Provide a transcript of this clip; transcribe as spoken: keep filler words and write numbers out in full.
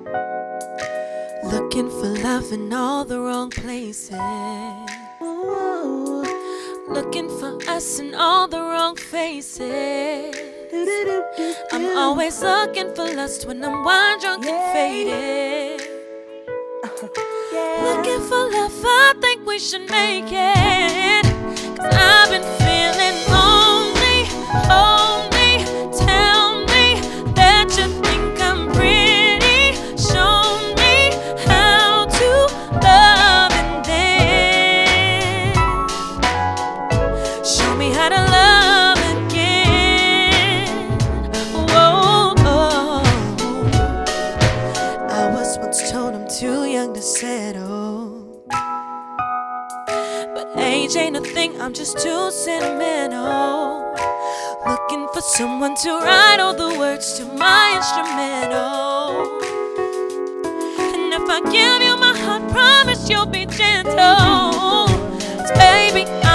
Looking for love in all the wrong places. Ooh. Looking for us in all the wrong faces. I'm always looking for lust when I'm wine drunk and faded. Looking for love, I think we should make it. Cause I've been feeling lonely, lonely. Tell me that you think I'm pretty. Show me how to love and then show me how to love again. Whoa, oh. I was once told I'm too young to settle, but age ain't a thing, I'm just too sentimental. Looking for someone to write all the words to my instrumental. And if I give you my heart, promise you'll be gentle. 'Cause baby,